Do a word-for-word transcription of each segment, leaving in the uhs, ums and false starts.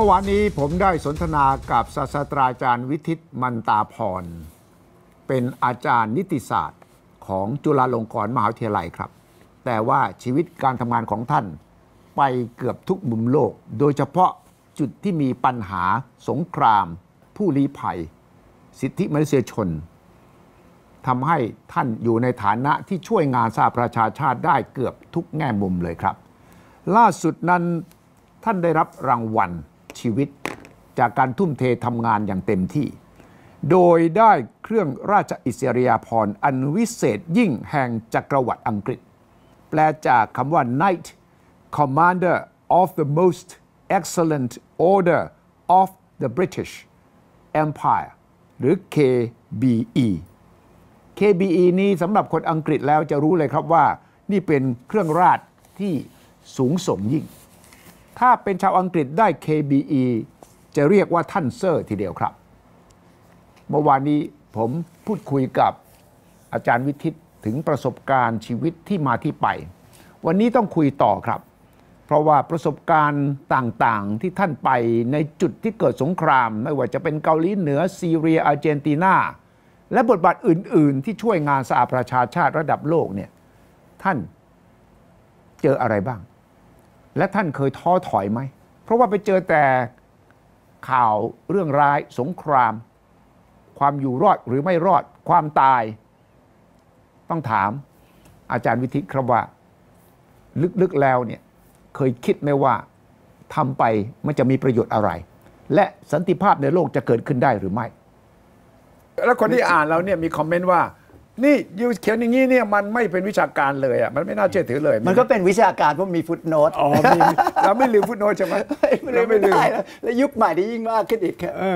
วานนี้ผมได้สนทนากับศาสตราจารย์วิทิตมันตาพรเป็นอาจารย์นิติศาสตร์ของจุฬาลงกรณ์มหาวิทยาลัยครับแต่ว่าชีวิตการทำงานของท่านไปเกือบทุกมุมโลกโดยเฉพาะจุดที่มีปัญหาสงครามผู้ลี้ภัยสิทธิมนุษยชนทำให้ท่านอยู่ในฐานะที่ช่วยงานสหประชาชาติได้เกือบทุกแง่มุมเลยครับล่าสุดนั้นท่านได้รับรางวัลชีวิตจากการทุ่มเททำงานอย่างเต็มที่โดยได้เครื่องราชอิสริยาภรณ์อันวิเศษยิ่งแห่งจักรวรรดิอังกฤษแปลจากคำว่า Knight Commander of the Most Excellent Order of the British Empire หรือ เค บี อี เค บี อี นี้สำหรับคนอังกฤษแล้วจะรู้เลยครับว่านี่เป็นเครื่องราชที่สูงส่งยิ่งถ้าเป็นชาวอังกฤษได้ เค บี อี จะเรียกว่าท่านเซอร์ทีเดียวครับเมื่อวานนี้ผมพูดคุยกับอาจารย์วิทิตถึงประสบการณ์ชีวิตที่มาที่ไปวันนี้ต้องคุยต่อครับเพราะว่าประสบการณ์ต่างๆที่ท่านไปในจุดที่เกิดสงครามไม่ว่าจะเป็นเกาหลีเหนือซีเรียอาร์เจนตินาและบทบาทอื่นๆที่ช่วยงานสหประชาชาติระดับโลกเนี่ยท่านเจออะไรบ้างและท่านเคยท้อถอยไหมเพราะว่าไปเจอแต่ข่าวเรื่องร้ายสงครามความอยู่รอดหรือไม่รอดความตายต้องถามอาจารย์วิทิตครับว่าลึกๆแล้วเนี่ยเคยคิดไหมว่าทำไปมันจะมีประโยชน์อะไรและสันติภาพในโลกจะเกิดขึ้นได้หรือไม่แล้วคนที่อ่านเราเนี่ยมีคอมเมนต์ว่านี่ยูเขียนอย่างนี้เนี่ยมันไม่เป็นวิชาการเลยอ่ะมันไม่น่าเชื่อถือเลยมันก็เป็นวิชาการเพราะมีฟุตโนตอ๋อมีเราไม่ลืมฟุตโนตใช่ไหมเราไม่ลืมแล้วยุคใหม่ที่ยิ่งมากขึ้นอีก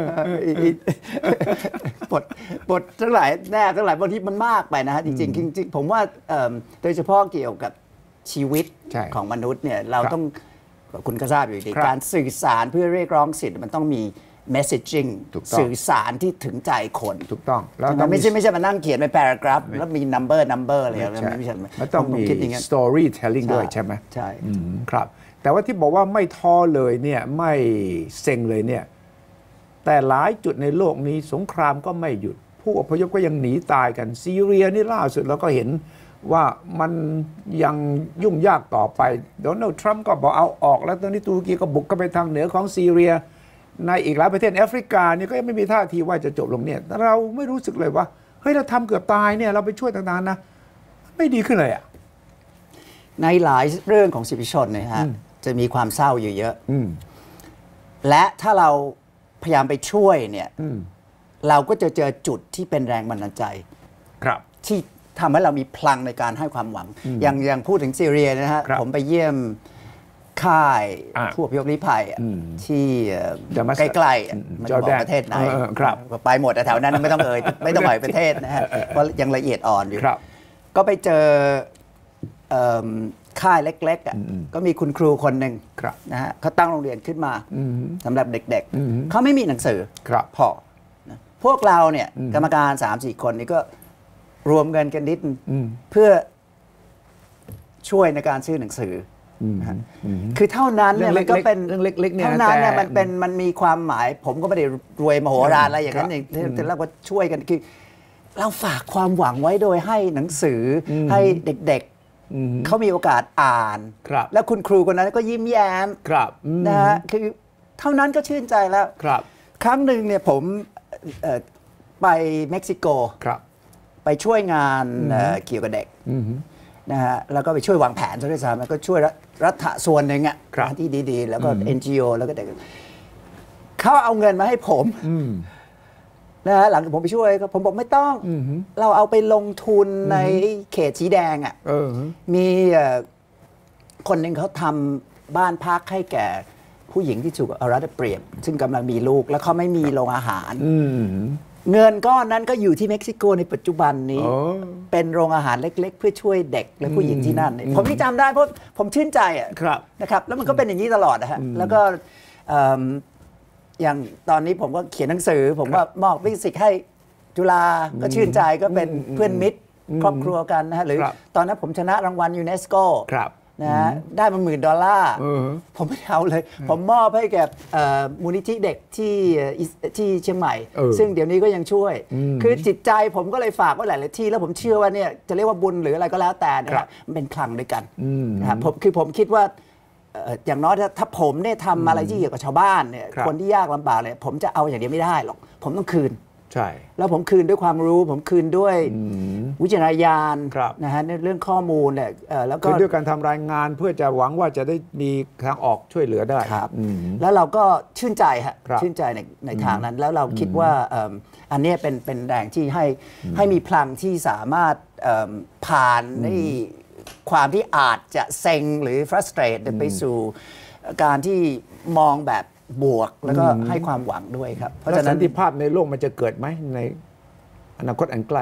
บทบททั้งหลายแน่ทั้งหลายบางทีมันมากไปนะฮะจริงๆจริงๆผมว่าโดยเฉพาะเกี่ยวกับชีวิตของมนุษย์เนี่ยเราต้องคุณก็ทราบอยู่ดีการสื่อสารเพื่อเรียกร้องสิทธิ์มันต้องมีmessaging สื่อสารที่ถึงใจคนถูกต้องแล้วไม่ใช่ไม่ใช่มานั่งเขียนเป็น paragraph แล้วมี number number อะไรอย่างเงี้ยไม่ใช่มันต้องมี storytelling ด้วยใช่ไหมใช่ครับแต่ว่าที่บอกว่าไม่ท้อเลยเนี่ยไม่เซ็งเลยเนี่ยแต่หลายจุดในโลกนี้สงครามก็ไม่หยุดผู้อพยพก็ยังหนีตายกันซีเรียนี่ล่าสุดเราก็เห็นว่ามันยังยุ่งยากต่อไปโดนัลด์ทรัมป์ก็บอกเอาออกแล้วตอนนี้ตุรกีก็บุกเข้าไปทางเหนือของซีเรียในอีกหลายประเทศแอฟริกาเนี่ยก็ยังไม่มีท่าทีว่าจะจบลงเนี่ยเราไม่รู้สึกเลยว่าเฮ้ยเราทำเกือบตายเนี่ยเราไปช่วยต่างๆนะไม่ดีขึ้นเลยอ่ะในหลายเรื่องของสิทธิชนเนี่ยฮะจะมีความเศร้าอยู่เยอะและถ้าเราพยายามไปช่วยเนี่ยเราก็จะเจอจุดที่เป็นแรงบันดาลใจครับที่ทำให้เรามีพลังในการให้ความหวังอย่างอย่างพูดถึงซีเรียนะฮะผมไปเยี่ยมค่ายผู้อพยพลี้ภัยที่ใกล้ๆมันบอกประเทศไหนไปหมดแถวนั้นไม่ต้องเอ่ยไม่ต้องเอ่ยประเทศนะฮะเพราะยังละเอียดอ่อนอยู่ก็ไปเจอค่ายเล็กๆก็มีคุณครูคนหนึ่งนะฮะเขาตั้งโรงเรียนขึ้นมาสำหรับเด็กๆเขาไม่มีหนังสือพอพวกเราเนี่ยกรรมการ สามสี่ คนนี้ก็รวมเงินกันนิดเพื่อช่วยในการซื้อหนังสือคือเท่านั้นเนี่ยมันก็เป็นเรื่องเล็กๆเนี่ยเท่านั้นเนี่ยมันเป็นมันมีความหมายผมก็ไม่ได้รวยมโหฬารอะไรอย่างนั้นเองแต่เราก็ช่วยกันคือเราฝากความหวังไว้โดยให้หนังสือให้เด็กๆเขามีโอกาสอ่านแล้วคุณครูคนนั้นก็ยิ้มแย้มนะฮะคือเท่านั้นก็ชื่นใจแล้วครั้งหนึ่งเนี่ยผมไปเม็กซิโกไปช่วยงานเกี่ยวกับเด็กนะฮะแล้วก็ไปช่วยวางแผนด้วยซ้ำแล้วก็ช่วยรัฐส่วนหนึ่งอ่ะที่ดีๆแล้วก็ เอ็น จี โอ แล้วก็เด็กเขาเอาเงินมาให้ผมนะฮะหลังผมไปช่วยผมบอกไม่ต้องเราเอาไปลงทุนในเขตสีแดงอ่ะมีคนหนึ่งเขาทำบ้านพักให้แก่ผู้หญิงที่ถูกเอารัดเปรียบซึ่งกำลังมีลูกแล้วเขาไม่มีโรงอาหารเงินก้อนนั้นก็อยู่ที่เม็กซิโกในปัจจุบันนี้เป็นโรงอาหารเล็กๆเพื่อช่วยเด็กและผู้หญิงที่นั่นผมที่จำได้เพราะผมชื่นใจอ่ะนะครับแล้วมันก็เป็นอย่างนี้ตลอดนะฮะแล้วก็อย่างตอนนี้ผมก็เขียนหนังสือผมว่ามอบฟิสิกส์ให้จุฬาก็ชื่นใจก็เป็นเพื่อนมิตรครอบครัวกันนะฮะหรือตอนนั้นผมชนะรางวัลยูเนสโกนะฮะได้มาหมื่นดอลลาร์ผมไม่เอาเลย ผมมอบให้แก่มูลนิธิเด็กที่ที่เชียงใหม่ ซึ่งเดี๋ยวนี้ก็ยังช่วย คือจิตใจผมก็เลยฝากไว้หลายๆที่แล้วผมเชื่อว่าเนี่ยจะเรียกว่าบุญหรืออะไรก็แล้วแต่นะครับมันเป็นคลังด้วยกันนะครับผมคือผมคิดว่าอย่างน้อยถ้าผมเนี่ยทำอะไรที่เกี่ยวกับชาวบ้านเนี่ยคนที่ยากลำบากเนี่ยผมจะเอาอย่างเดียวไม่ได้หรอกผมต้องคืนใช่แล้วผมคืนด้วยความรู้ผมคืนด้วยวิจารณญาณนะฮะในเรื่องข้อมูลเนี่ยแล้วก็คืนด้วยการทำรายงานเพื่อจะหวังว่าจะได้มีทางออกช่วยเหลือได้ครับแล้วเราก็ชื่นใจฮะชื่นใจในในทางนั้นแล้วเราคิดว่าอันนี้เป็นเป็นแรงที่ให้ให้มีพลังที่สามารถผ่านในความที่อาจจะเซ็งหรือ frustrate ไปสู่การที่มองแบบบวกแล้วก็ให้ความหวังด้วยครับเพราะฉะนั้นสันติภาพในโลกมันจะเกิดไหมในอนาคตอันใกล้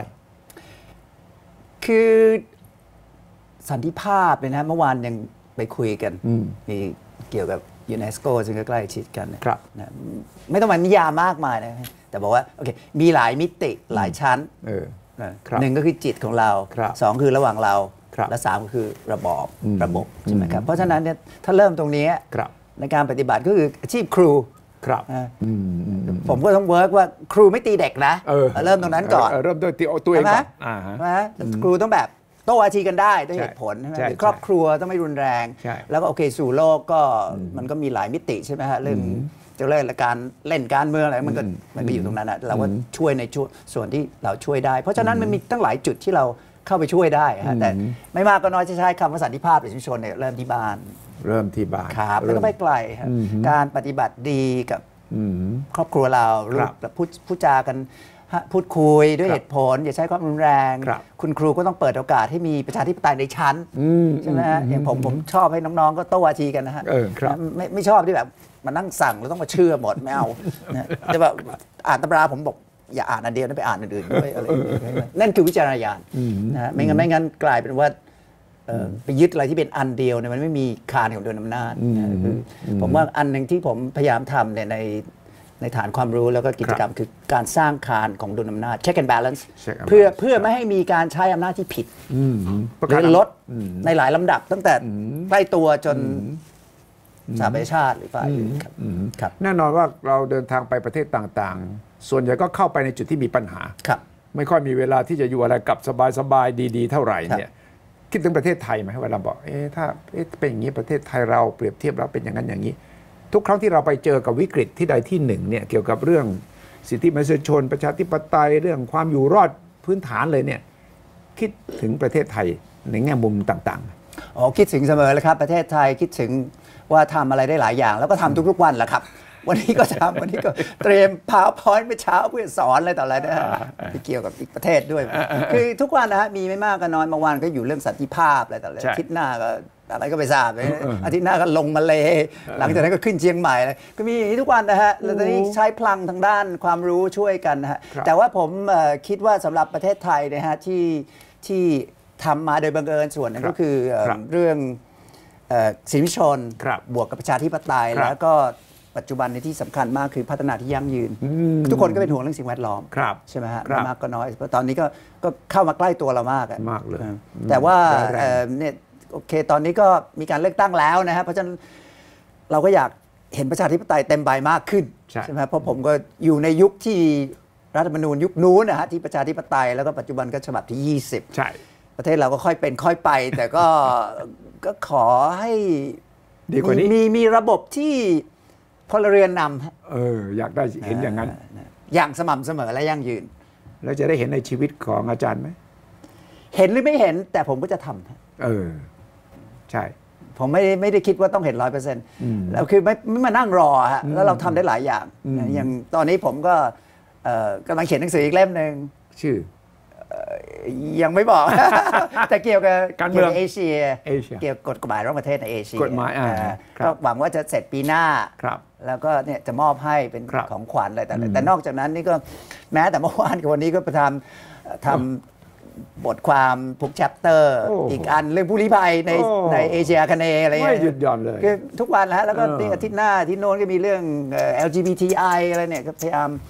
คือสันติภาพเนี่ยนะเมื่อวานยังไปคุยกันมีเกี่ยวกับยูเนสโกซึ่งก็ใกล้ชิดกันครับนะไม่ต้องมานิยามมากมายนะแต่บอกว่าโอเคมีหลายมิติหลายชั้นหนึ่งก็คือจิตของเราสองคือระหว่างเราและสามก็คือระบอบระบบใช่ไหมครับเพราะฉะนั้นเนี่ยถ้าเริ่มตรงนี้ในการปฏิบัติก็คืออาชีพครูครับผมก็ต้องเวิร์กว่าครูไม่ตีเด็กนะเริ่มตรงนั้นก่อนเริ่มด้วยตีตัวเองก่อนนะครูต้องแบบโต้วาทีกันได้ด้วยเหตุผลใช่ไหมครอบครัวต้องไม่รุนแรงแล้วก็โอเคสู่โลกก็มันก็มีหลายมิติใช่ไหมฮะเรื่องจะเล่นการเล่นการเมืองอะไรมันก็มันก็อยู่ตรงนั้นนะเราก็ช่วยในส่วนที่เราช่วยได้เพราะฉะนั้นมันมีตั้งหลายจุดที่เราเข้าไปช่วยได้ฮะแต่ไม่มากก็น้อยจะใช้คำว่าสันติภาพหรือชุมชนเนี่ยเริ่มที่บ้านเริ่มที่บ้านครับแล้วก็ไม่ไกลครับการปฏิบัติดีกับครอบครัวเราลูกพูดพูดจากันพูดคุยด้วยเหตุผลอย่าใช้ความรุนแรงคุณครูก็ต้องเปิดโอกาสให้มีประชาธิปไตยในชั้นใช่ไหมฮะอย่างผมผมชอบให้น้องๆก็โต้วาทีกันนะฮะไม่ไม่ชอบที่แบบมานั่งสั่งแล้วต้องมาเชื่อหมดไม่เอาแต่แบบอ่านตำราผมบอกอย่าอ่านอันเดียวนะไปอ่านอันอื่นด้วยอะไรนั่นคือวิจารณญาณนะไม่งั้นไม่งั้นกลายเป็นว่าไปยึดอะไรที่เป็นอันเดียวเนี่ยมันไม่มีคานของโดยอำนาจผมว่าอันหนึ่งที่ผมพยายามทำเนี่ยในในฐานความรู้แล้วก็กิจกรรมคือการสร้างคานของโดยอำนาจ check and balance เพื่อเพื่อไม่ให้มีการใช้อำนาจที่ผิดหรือลดในหลายลำดับตั้งแต่ใกล้ตัวจนสหประชาชาติหรือฝ่ายอื่นครับแน่นอนว่าเราเดินทางไปประเทศต่างๆส่วนใหญ่ก็เข้าไปในจุดที่มีปัญหาไม่ค่อยมีเวลาที่จะอยู่อะไรกับสบายๆดีๆเท่าไหร่เนี่ยคิดถึงประเทศไทยไหมเวลาบอกเอ๊ะถ้าเป็นอย่างนี้ประเทศไทยเราเปรียบเทียบเราเป็นอย่างนั้นอย่างนี้ทุกครั้งที่เราไปเจอกับวิกฤตที่ใดที่หนึ่งเนี่ยเกี่ยวกับเรื่องสิทธิมนุษยชนประชาธิปไตยเรื่องความอยู่รอดพื้นฐานเลยเนี่ยคิดถึงประเทศไทยในแง่มุมต่างๆอ๋อคิดถึงเสมอเลยครับประเทศไทยคิดถึงว่าทำอะไรได้หลายอย่างแล้วก็ทำทุกๆวันแหละครับวันนี้ก็ทำวันนี้ก็เตรียม PowerPoint เมื่อเช้าเพื่อสอนอะไรต่ออะไรนะฮะที่เกี่ยวกับอีกประเทศด้วยคือทุกวันนะฮะมีไม่มากก็น้อยบางวันก็อยู่เรื่องสันติภาพอะไรต่ออะไรอาทิตย์หน้าก็อะไรก็ไปทราบเลยอาทิตย์หน้าก็ลงมาเลหลังจากนั้นก็ขึ้นเชียงใหม่เลยก็มีทุกวันนะฮะแล้วตอนนี้ใช้พลังทางด้านความรู้ช่วยกันนะฮะแต่ว่าผมคิดว่าสำหรับประเทศไทยนะฮะที่ที่ทำมาโดยบังเอิญส่วนนึงก็คือเรื่องสิทธิชนบวกกับประชาธิปไตยแล้วก็ปัจจุบันในที่สำคัญมากคือพัฒนาที่ยั่งยืนทุกคนก็เป็นห่วงเรื่องสิ่งแวดล้อมใช่ไหมฮะมากก็น้อยเพราะตอนนี้ก็ก็เข้ามาใกล้ตัวเรามากมากเลยแต่ว่าเนี่ยโอเคตอนนี้ก็มีการเลือกตั้งแล้วนะฮะเพราะฉะนั้นเราก็อยากเห็นประชาธิปไตยเต็มใบมากขึ้นใช่ไหมเพราะผมก็อยู่ในยุคที่รัฐธรรมนูญยุคนู้นนะฮะที่ประชาธิปไตยแล้วก็ปัจจุบันก็ฉบับที่ยี่สิบใช่ประเทศเราก็ค่อยเป็นค่อยไปแต่ก็ก็ขอให้ดีกว่านี้มีมีระบบที่พลเรือนนำเอออยากได้เห็นอย่างนั้นอย่างสม่ำเสมอและยั่งยืนแล้วจะได้เห็นในชีวิตของอาจารย์ไหมเห็นหรือไม่เห็นแต่ผมก็จะทำเออใช่ผมไม่ไม่ได้คิดว่าต้องเห็นร้อยเปอร์เซ็นต์แล้วคือไม่ไม่มานั่งรอฮะแล้วเราทำได้หลายอย่างอย่างตอนนี้ผมก็กำลังเขียนหนังสืออีกเล่มหนึ่งชื่อยังไม่บอกแต่เกี่ยวกับการเมืองเอเชียเกี่ยวกับกฎหมายระหว่างประเทศในเอเชียกฎหมายก็หวังว่าจะเสร็จปีหน้าแล้วก็เนี่ยจะมอบให้เป็นของขวัญอะไรแต่แต่นอกจากนั้นนี่ก็แม้แต่เมื่อวานกับวันนี้ก็ไปทำทำบทความพุกแชปเตอร์อีกอันเรื่องผู้ลี้ภัยในในเอเชียคเนอะไรไม่หยุดหย่อนเลยคือทุกวันแล้วแล้วก็อาทิตย์หน้าที่โน้นก็มีเรื่อง แอล จี บี ที ไอ อะไรเนี่ยก็พยายาม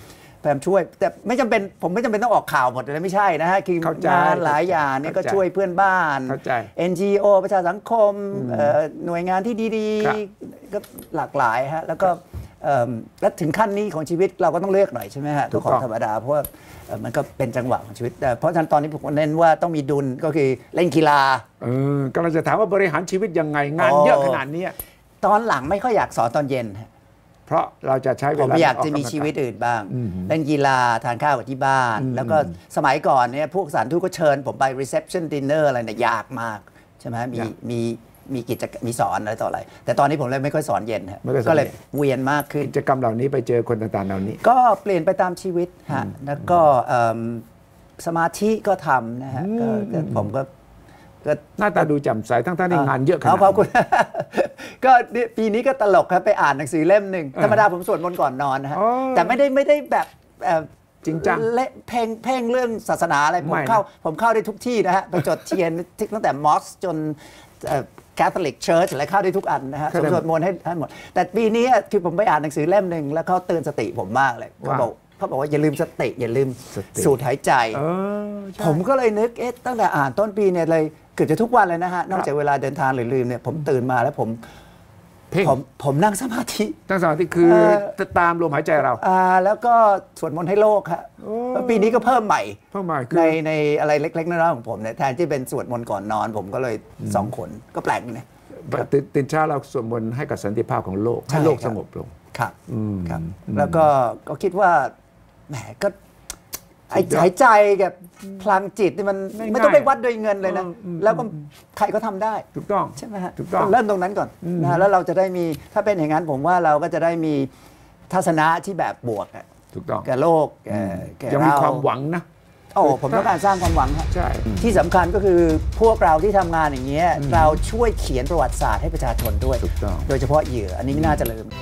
พยายามช่วยแต่ไม่จำเป็นผมไม่จำเป็นต้องออกข่าวหมดเลยไม่ใช่นะฮะคืองานหลายอย่างเนี่ยก็ช่วยเพื่อนบ้าน เอ็น จี โอ ประชาสังคมหน่วยงานที่ดีๆก็หลากหลายฮะแล้วก็และถึงขั้นนี้ของชีวิตเราก็ต้องเลือกหน่อยใช่ไหมฮะทุกของธรรมดาเพราะว่ามันก็เป็นจังหวะของชีวิตแต่เพราะฉะนั้นตอนนี้ผมเน้นว่าต้องมีดุลก็คือเล่นกีฬาเออกำลังจะถามว่าบริหารชีวิตยังไงงานเยอะขนาดนี้ตอนหลังไม่ค่อยอยากสอนตอนเย็นเพราะเราจะใช้เวลาผมอยากจะมีชีวิตอื่นบ้างเล่นกีฬาทานข้าวกับที่บ้านแล้วก็สมัยก่อนเนี่ยพวกสถานทูตก็เชิญผมไป reception dinner อะไรเนี่ยยากมากใช่ไหมมีมีมีกิจมีสอนอะไรต่ออะไรแต่ตอนนี้ผมเลยไม่ค่อยสอนเย็นก็เลยเวียนมากขึ้นกิจกรรมเหล่านี้ไปเจอคนต่างๆเหล่านี้ก็เปลี่ยนไปตามชีวิตฮะแล้วก็สมาธิก็ทำนะฮะผมก็ก็หน้าตาดูแจ่มใสทั้งๆที่งานเยอะขนาดขอบคุณก็ปีนี้ก็ตลกครับไปอ่านหนังสือเล่มหนึ่งธรรมดาผมสวดมนต์ก่อนนอนนะฮะแต่ไม่ได้ไม่ได้แบบจริงจังเละเพ่งเพ่งเรื่องศาสนาอะไรผมเข้าผมเข้าได้ทุกที่นะฮะไปจดเทียนตั้งแต่มอสจนแคทอลิกเชิร์ชอะไรเข้าได้ทุกอันนะฮะสวดมนต์ให้ให้หมดแต่ปีนี้คือผมไปอ่านหนังสือเล่มหนึ่งแล้วเขาเตือนสติผมมากเลยเขาบอกเขาบอกว่าอย่าลืมสติอย่าลืมสูดหายใจผมก็เลยนึกเอ๊ะตั้งแต่อ่านต้นปีเนี่ยเลยเกือบจะทุกวันเลยนะฮะนอกจากเวลาเดินทางหรือลืมเนี่ยผมตื่นมาแล้วผมผมผมนั่งสมาธินั่งสมาธิคือตามลมหายใจเราอ่าแล้วก็สวดมนต์ให้โลกครับปีนี้ก็เพิ่มใหม่เพิ่มใหม่ในในอะไรเล็กๆน้อยๆของผมเนี่ยแทนที่เป็นสวดมนต์ก่อนนอนผมก็เลยสองคนก็แปลกนะตื่นเช้าเราสวดมนต์ให้กับสันติภาพของโลกให้โลกสงบลงครับครับแล้วก็ก็คิดว่าแหมก็หายใจกับพลังจิตนี่มันไม่ต้องไปวัดโดยเงินเลยนะแล้วก็ใครก็ทำได้ถูกต้องใช่ไหมฮะถูกต้องเริ่มตรงนั้นก่อนนะแล้วเราจะได้มีถ้าเป็นอย่างนั้นผมว่าเราก็จะได้มีทัศนะที่แบบบวกถูกต้องแก่โลกแก่เรายังมีความหวังนะโอ้ผมต้องการสร้างความหวังครับใช่ที่สำคัญก็คือพวกเราที่ทำงานอย่างเงี้ยเราช่วยเขียนประวัติศาสตร์ให้ประชาชนด้วยถูกต้องโดยเฉพาะเหยื่ออันนี้ไม่น่าจะลืม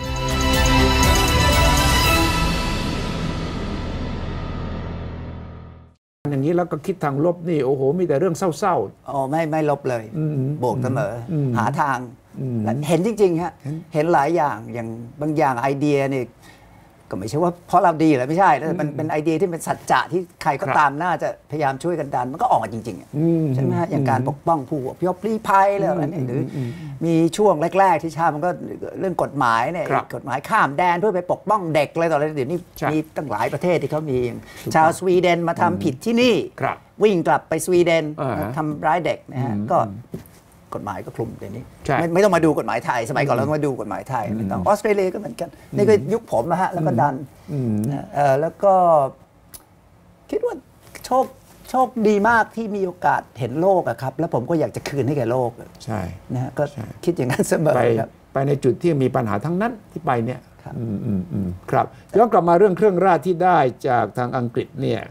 อย่างนี้แล้วก็คิดทางลบนี่โอ้โหมีแต่เรื่องเศร้าๆอ๋อไม่ไม่ลบเลยบวกเสมอหาทางเห็นจริงๆฮะเห็นหลายอย่างอย่างบางอย่างไอเดียนี่ก็ไม่ใช่ว่าเพราะเราดีหรือไม่ใช่แต่มันเป็นไอเดียที่เป็นสัจจะที่ใครก็ตามน่าจะพยายามช่วยกันดันมันก็ออกมาจริงๆใช่ไหมฮะอย่างการปกป้องผู้อพยพลี้ภัยอะไรนี่หรือมีช่วงแรกๆที่ชาติมันก็เรื่องกฎหมายเนี่ยกฎหมายข้ามแดนเพื่อไปปกป้องเด็กอะไรต่ออะไรเดี๋ยวนี้มีตั้งหลายประเทศที่เขามีชาวสวีเดนมาทำผิดที่นี่วิ่งกลับไปสวีเดนทำร้ายเด็กนะฮะก็กฎหมายก็คลุมเดี๋ยวนี้ไม่ไม่ต้องมาดูกฎหมายไทยสมัยก่อนเราต้องมาดูกฎหมายไทยไม่ต้องออสเตรเลียก็เหมือนกันนี่ก็ยุคผมนะฮะแล้วก็ดันแล้วก็คิดว่าโชคโชคดีมากที่มีโอกาสเห็นโลกอะครับแล้วผมก็อยากจะคืนให้แก่โลกใช่นะฮะก็คิดอย่างนั้นเสมอครับไปในจุดที่มีปัญหาทั้งนั้นที่ไปเนี่ยครับย้อนกลับมาเรื่องเครื่องราชที่ได้จากทางอังกฤษเนี่ย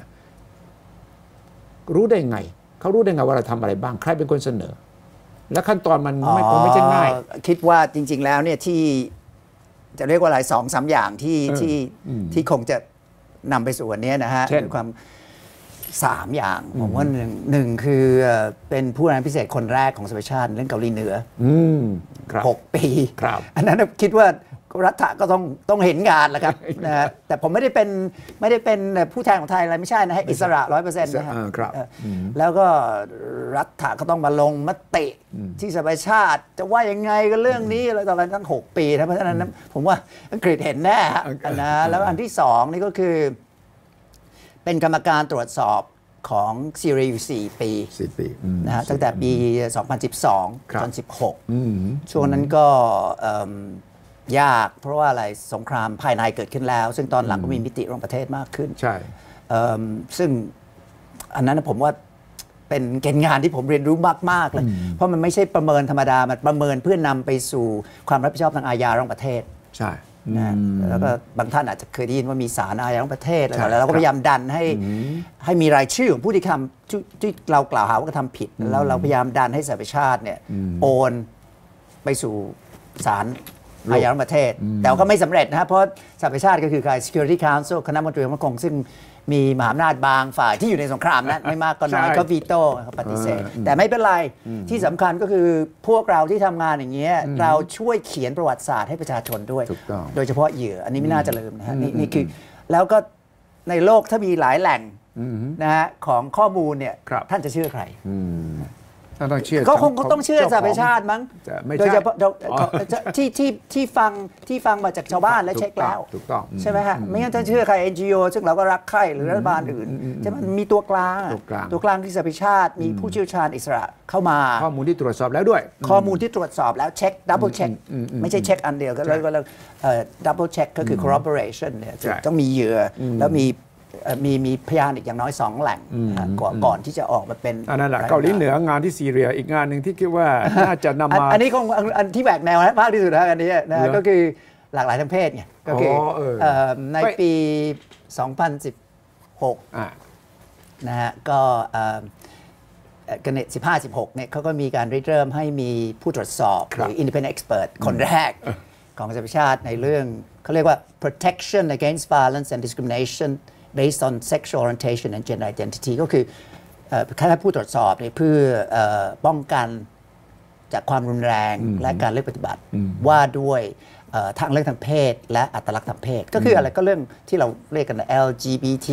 รู้ได้ไงเขารู้ได้ไงว่าเราทำอะไรบ้างใครเป็นคนเสนอและขั้นตอนมันไม่คงไม่ใช่ง่ายคิดว่าจริงๆแล้วเนี่ยที่จะเรียกว่าอะไรสองสามอย่างที่ที่ที่คงจะนำไปสู่วันนี้นะฮะความสามอย่างผมว่าหนึ่งหนึ่งคือเป็นผู้นำพิเศษคนแรกของสหประชาชาติเรื่องเกาหลีเหนือหกปีอันนั้นคิดว่ารัฐก็ต้องต้องเห็นงานแหละครับนะแต่ผมไม่ได้เป็นไม่ได้เป็นผู้แทนของไทยอะไรไม่ใช่นะให้อิสระร้อยเปอร์เซ็นต์นะครับแล้วก็รัฐก็ต้องมาลงมติที่สหประชาชาติจะว่ายังไงกันเรื่องนี้อะไรต่ออะไรตั้งหกปีนะเพราะฉะนั้นผมว่าอังกฤษเห็นแน่นะแล้วอันที่สองนี่ก็คือเป็นกรรมการตรวจสอบของซีเรียอยู่สี่ปีนะฮะตั้งแต่ปีสองพันสิบสองจนสิบหกช่วงนั้นก็ยากเพราะว่าอะไรสงครามภายในเกิดขึ้นแล้วซึ่งตอนหลังก็มีมิติระหว่างประเทศมากขึ้นใช่ซึ่งอันนั้นผมว่าเป็นเกณฑ์งานที่ผมเรียนรู้มากๆเลยเพราะมันไม่ใช่ประเมินธรรมดามันประเมินเพื่อนำไปสู่ความรับผิดชอบทางอาญาระหว่างประเทศใช่นะแล้วก็บางท่านอาจจะเคยได้ยินว่ามีศาลอาญาระหว่างประเทศแล้วเราก็พยายามดันให้ให้มีรายชื่อของผู้ที่ทำที่เรากล่าวหาว่ากระทำผิดแล้วเราพยายามดันให้สหประชาชาติเนี่ยโอนไปสู่ศาลอาญาระหว่างประเทศแต่ก็ไม่สำเร็จนะเพราะสหประชาชาติก็คือการ Security Council คณะมนตรีความมั่นคงซึ่งมีมหาอำนาจบางฝ่ายที่อยู่ในสงครามนั้นไม่มากก็น้อยก็วีโต้เขาปฏิเสธแต่ไม่เป็นไรที่สำคัญก็คือพวกเราที่ทำงานอย่างเงี้ยเราช่วยเขียนประวัติศาสตร์ให้ประชาชนด้วยโดยเฉพาะเหยื่ออันนี้ไม่น่าจะลืมนะฮะนี่นี่คือแล้วก็ในโลกถ้ามีหลายแหล่งนะฮะของข้อมูลเนี่ยท่านจะเชื่อใครท่านต้องเชื่อก็คงต้องเชื่อสหประชาชาติมั้งโดยเฉพาะที่ที่ที่ฟังที่ฟังมาจากชาวบ้านและเช็คแล้วถูกต้องใช่ไหมฮะไม่งั้นจะเชื่อใคร เอ็น จี โอ ซึ่งเราก็รักใครหรือรัฐบาลอื่นใช่ไหมมีตัวกลางตัวกลางที่สหประชาชาติมีผู้เชี่ยวชาญอิสระเข้ามาข้อมูลที่ตรวจสอบแล้วด้วยข้อมูลที่ตรวจสอบแล้วเช็คดับเบิลเช็คไม่ใช่เช็คอันเดียวก็แล้วก็แล้วดับเบิลเช็คก็คือ corroboration เนี่ยต้องมีเหยื่อแล้วมีมีมีพยานอีกอย่างน้อยสองแหล่งก่อนก่อนที่จะออกมาเป็นอันนั้นแหละเกาหลีเหนืองานที่ซีเรียอีกงานหนึ่งที่คิดว่าน่าจะนำมาอันนี้คงอันที่แหวกแนวมากที่สุดนะอันนี้นะก็คือหลากหลายทางเพศไงก็คือในปีสองพันสิบหกนะฮะก็กันเนี่ยสิบห้า สิบหกเนี่ยเขาก็มีการริเริ่มให้มีผู้ตรวจสอบหรือ independent expert คนแรกของสหประชาชาติในเรื่องเขาเรียกว่า protection against violence and discrimination based on sexual orientation and gender identity ก็คือแค่ผู้ตรวจสอบเนี่ยเพื่อป้องกันจากความรุนแรงและการเลือกปฏิบัติว่าด้วยทางเลือกทางเพศและอัตลักษณ์ทางเพศก็คืออะไรก็เรื่องที่เราเรียกกัน แอล จี บี ที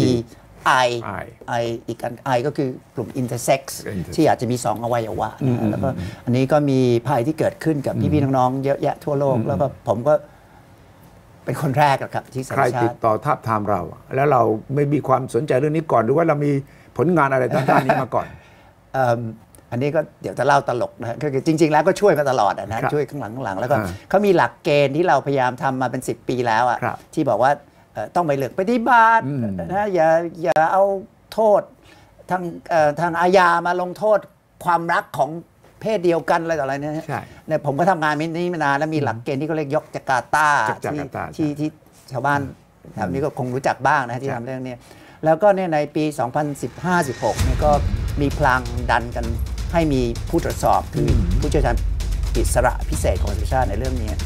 I I อีกอัน I ก็คือกลุ่ม intersex ที่อาจจะมีสองอวัยวะแล้วก็อันนี้ก็มีภัยที่เกิดขึ้นกับพี่ๆน้องๆเยอะแยะทั่วโลกแล้วก็ผมก็เป็นคนแรกครับที่สหประชาชาติใครติดต่อทาบทามเราแล้วเราไม่มีความสนใจเรื่องนี้ก่อนหรือว่าเรามีผลงานอะไรด้านนี้มาก่อนอันนี้ก็เดี๋ยวจะเล่าตลกนะคือจริงๆแล้วก็ช่วยมาตลอดนะช่วยข้างหลังข้างหลังแล้วก็เขามีหลักเกณฑ์ที่เราพยายามทำมาเป็นสิบปีแล้วอ่ะที่บอกว่าต้องไปเลือกปฏิบัตินะอย่าอย่าเอาโทษทางทางอาญามาลงโทษความรักของเพศเดียวกันอะไรต่ออะไรเนี่ยเนี่ยผมก็ทำงานนี้มานานแล้วมีหลักเกณฑ์ที่เขาเรียกยกจาการ์ตาที่ที่ชาวบ้านแถวนี้ก็คงรู้จักบ้างนะที่ทำเรื่องนี้แล้วก็เนี่ยในปี สองพันสิบห้า สิบหก เนี่ยก็มีพลังดันกันให้มีผู้ตรวจสอบคือผู้เชี่ยวชาญอิสระพิเศษของสหประชาชาติในเรื่องนี้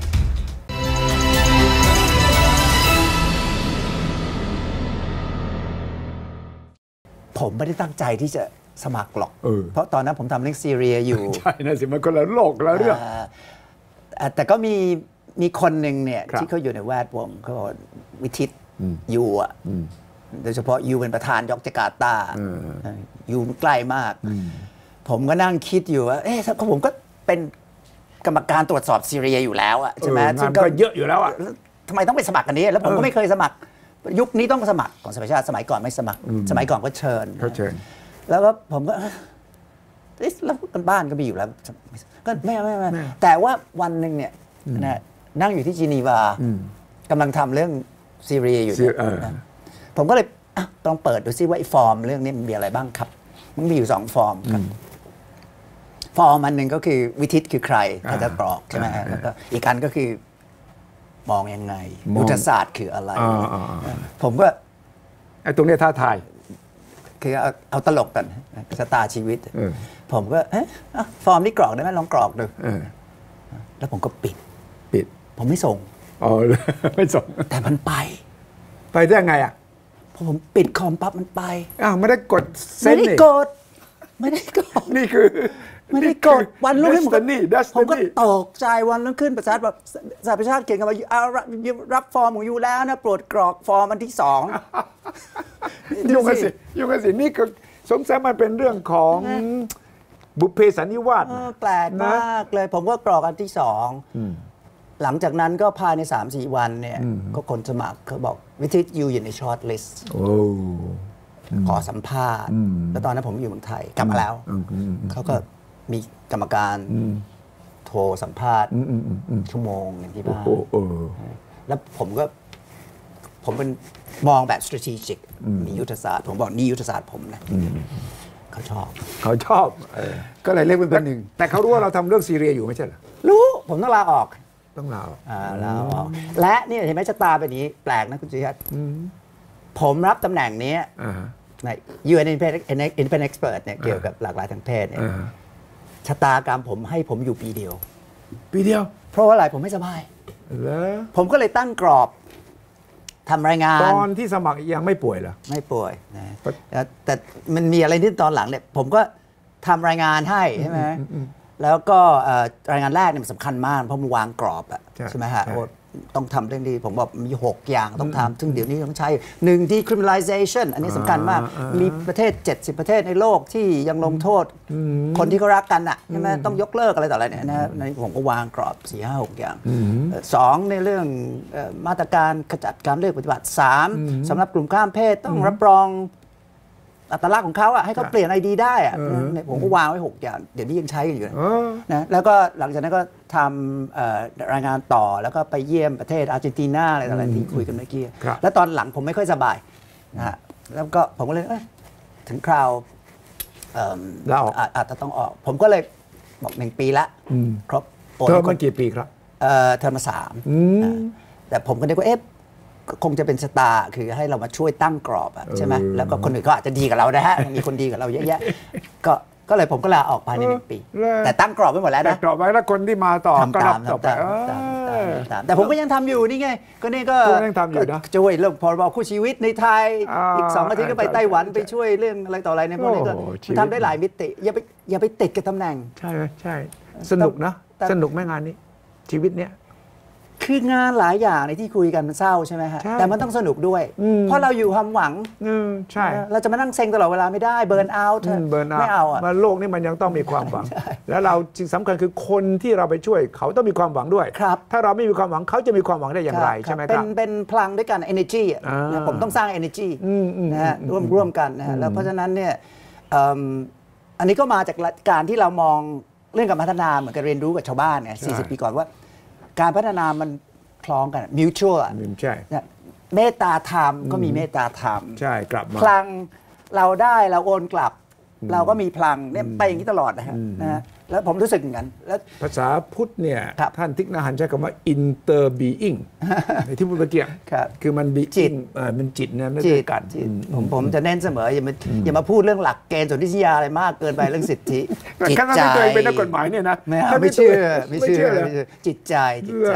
ผมไม่ได้ตั้งใจที่จะสมัครหรอกเพราะตอนนั้นผมทำเรื่องซีเรียอยู่ใช่นะสิมันคนละโลกแล้วเรื่องแต่ก็มีมีคนหนึ่งเนี่ยที่เขาอยู่ในแวดวงเขาบอกวิทิตยูอ่ะโดยเฉพาะยูเป็นประธานยกจาการ์ตายูใกล้มากผมก็นั่งคิดอยู่ว่าเอ๊ะผมก็เป็นกรรมการตรวจสอบซีเรียอยู่แล้วอ่ะใช่ไหมซึ่งก็เยอะอยู่แล้วอ่ะทำไมต้องไปสมัครกันนี้แล้วผมก็ไม่เคยสมัครยุคนี้ต้องสมัครของสหประชาชาติสมัยก่อนไม่สมัครสมัยก่อนก็เชิญเขาเชิญแล้วก็ผมก็แล้วกันบ้านก็มีอยู่แล้วก็ไม่ไม่ไม่แต่ว่าวันหนึ่งเนี่ยนะนั่งอยู่ที่จีนีวากำลังทำเรื่องซีเรียอยู่ผมก็เลยลองเปิดดูซิว่าไอ้ฟอร์มเรื่องนี้มันมีอะไรบ้างครับมันมีอยู่สองฟอร์มครับฟอร์มอันหนึ่งก็คือวิธีคือใครถ้าจะกรอกใช่ไหมแล้วก็อีกอันก็คือมองยังไงยุทธศาสตร์คืออะไรผมก็ไอ้ตรงนี้ท้าทายคือเอาเอาตลกกันชะตาชีวิตผมก็เอ๊ะฟอร์มนี้กรอกได้ไหมลองกรอกดูแล้วผมก็ปิดปิดผมไม่ส่งอ๋อไม่ส่งแต่มันไปไปได้ไงอ่ะพอผมปิดคอมปั๊บมันไปอ้าวไม่ได้กดเซ็นไม่ได้กดไม่ได้กดนี่คือไม่ได้กดวันรุ่งขึ้นผมก็ตกใจวันรุ่งขึ้นประชาชนแบบสหประชาชาติเขียนกันว่าเอารับฟอร์มของยูแล้วนะโปรดกรอกฟอร์มอันที่สองยุ่งกันสิยุ่งกันสินี่ก็สงสัยมันเป็นเรื่องของบุพเพสันนิวาสแปลกมากเลยผมก็กรอกอันที่สองหลังจากนั้นก็ภายใน สามสี่ วันเนี่ยก็คนสมัครเขาบอกวิธียูอยู่ในช็อตลิสต์ขอสัมภาษณ์แล้วตอนนั้นผมอยู่เมืองไทยกลับมาแล้วเขาก็มีกรรมการโทรสัมภาษณ์ชั่วโมงอย่างที่บ้านแล้วผมก็ผมเป็นมองแบบ strategic มียุทธศาสตร์ผมบอกนี่ยุทธศาสตร์ผมนะเขาชอบเขาชอบก็เลยเรียกเป็นหนึ่งแต่เขารู้ว่าเราทำเรื่องซีเรียอยู่ไม่ใช่เหรอรู้ผมต้องลาออกต้องลาออกลาออกและนี่เห็นไหมชะตาเป็นนี้แปลกนะคุณจุยัตผมรับตำแหน่งนี้ใน ยู เอ็น Independent Expert เนี่ยเกี่ยวกับหลากหลายทางเพศเนี่ยชะตากรรมผมให้ผมอยู่ปีเดียวปีเดียวเพราะว่าอะไรผมไม่สบายผมก็เลยตั้งกรอบทำรายงานตอนที่สมัครยังไม่ป่วยเหรอไม่ป่วยนะแต่มันมีอะไรที่ตอนหลังเนี่ยผมก็ทำรายงานให้ใช่ไหมแล้วก็รายงานแรกเนี่ยมันสำคัญมากเพราะมันวางกรอบอะใช่ไหมฮะต้องทำเรื่องนี้ผมบอกมีหกอย่างต้องทำซึ่งเดี๋ยวนี้ต้องใช้หนึ่ง decriminalization อันนี้สำคัญมากมีประเทศเจ็ดสิบประเทศในโลกที่ยังลงโทษคนที่เขารักกันอ่ะใช่ไหมต้องยกเลิกอะไรต่ออะไรเนี่ยนะในผมก็วางกรอบสี่ห้าหกอย่างสองในเรื่องมาตรการขจัดการเลือกปฏิบัติสามสำหรับกลุ่มข้ามเพศต้องรับรองอัตลักษณ์ของเขาอะให้เขาเปลี่ยนไอดีได้อะผมก็วางไว้หกอย่างเดี๋ยวนี้ยังใช้กันอยู่นะแล้วก็หลังจากนั้นก็ทำรายงานต่อแล้วก็ไปเยี่ยมประเทศอาร์เจนตินาอะไรต่ออะไรที่คุยกันเมื่อกี้แล้วตอนหลังผมไม่ค่อยสบายนะฮะแล้วก็ผมก็เลยถึงคราวลาออกอาจจะต้องออกผมก็เลยบอกหนึ่งปีละครบเทอมมันกี่ปีครับเทอมมาสามแต่ผมก็นึกว่าเอ๊ะคงจะเป็นสตาร์คือให้เรามาช่วยตั้งกรอบใช่ไหมแล้วก็คนอื่นก็อาจจะดีกับเรานะฮะมีคนดีกับเราเยอะแยะก็ก็เลยผมก็ลาออกภายในหนึ่งปีแต่ตั้งกรอบไว้หมดแล้วนะกรอบไว้แล้วคนที่มาต่อก็รับต่อไปแต่ผมก็ยังทำอยู่นี่ไงก็นี่ก็ยังทำอยู่นะช่วยเรื่องพรบคู่ชีวิตในไทยอีกสองอาทิตย์ก็ไปไต้หวันไปช่วยเรื่องอะไรต่ออะไรในพวกนี้ก็ทำได้หลายมิติอย่าไปอย่าไปติดกับตำแหน่งใช่ใช่สนุกนะสนุกไหมงานนี้ชีวิตเนี้ยคืองานหลายอย่างในที่คุยกันมันเศร้าใช่ไหมฮะแต่มันต้องสนุกด้วยเพราะเราอยู่ความหวังใช่เราจะมานั่งเซ็งตลอดเวลาไม่ได้เบิร์นเอาท์ไม่เอาอ่ะโลกนี้มันยังต้องมีความหวังแล้วเราสิ่งสำคัญคือคนที่เราไปช่วยเขาต้องมีความหวังด้วยถ้าเราไม่มีความหวังเขาจะมีความหวังได้อย่างไรใช่ไหมครับเป็นเป็นพลังด้วยกัน energy ผมต้องสร้าง energy นะฮะร่วมร่วมกันนะฮะแล้วเพราะฉะนั้นเนี่ยอันนี้ก็มาจากการที่เรามองเรื่องการพัฒนาเหมือนกับเรียนรู้กับชาวบ้านเนี่ยสี่สิบปีก่อนว่าการพัฒนามันคล้องกัน mutual ใช่เมตตาธรรมก็มีเมตตาธรรมใช่กลับมาพลังเราได้เราโอนกลับเราก็มีพลังเนี่ยไปอย่างนี้ตลอดนะฮะนะแล้วผมรู้สึกอย่างนั้นแล้วภาษาพุทธเนี่ยท่านทิกนาหันใช้คำว่า inter being ในที่พูดเมื่อกี้คือมันจิตมันจิตเนี่ยไม่ใช่กันผมผมจะเน้นเสมออย่ามาอย่ามาพูดเรื่องหลักเกณฑ์สนธิสัญญาอะไรมากเกินไปเรื่องสิทธิจิตใจเป็นนักกฎหมายเนี่ยนะไม่เชื่อไม่เชื่อจิตใจจิตใจ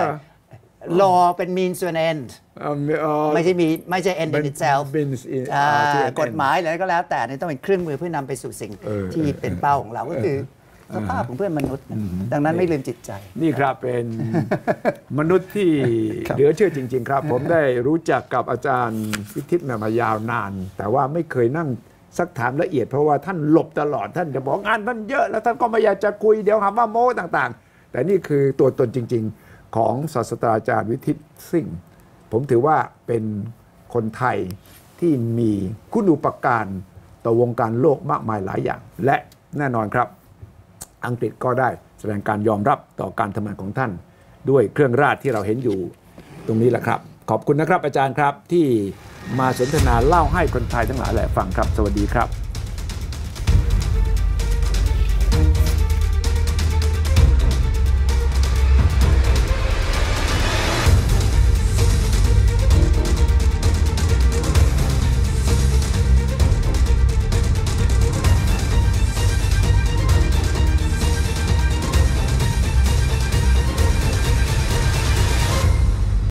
law เป็น means to an end ไม่ใช่มีไม่ใช่ end in itself กฎหมายอะไรก็แล้วแต่นี่ต้องเป็นเครื่องมือเพื่อนำไปสู่สิ่งที่เป็นเป้าของเราก็คือสภาพของเพื่อนมนุษย์ดังนั้นไม่ลืมจิตใจนี่ครับเป็นมนุษย์ที่เหลือเชื่อจริงๆครับผมได้รู้จักกับอาจารย์วิทิตมายาวนานแต่ว่าไม่เคยนั่งซักถามละเอียดเพราะว่าท่านหลบตลอดท่านจะบอกงานท่านเยอะแล้วท่านก็ไม่อยากจะคุยเดี๋ยวหาว่าโม้ต่างๆแต่นี่คือตัวตนจริงๆของศาสตราจารย์วิทิตซิ่งผมถือว่าเป็นคนไทยที่มีคุณูปการต่อวงการโลกมากมายหลายอย่างและแน่นอนครับอังกฤษก็ได้แสดงการยอมรับต่อการทำงานของท่านด้วยเครื่องราชที่เราเห็นอยู่ตรงนี้แหละครับขอบคุณนะครับอาจารย์ครับที่มาสนทนาเล่าให้คนไทยทั้งหลายแหละฟังครับสวัสดีครับ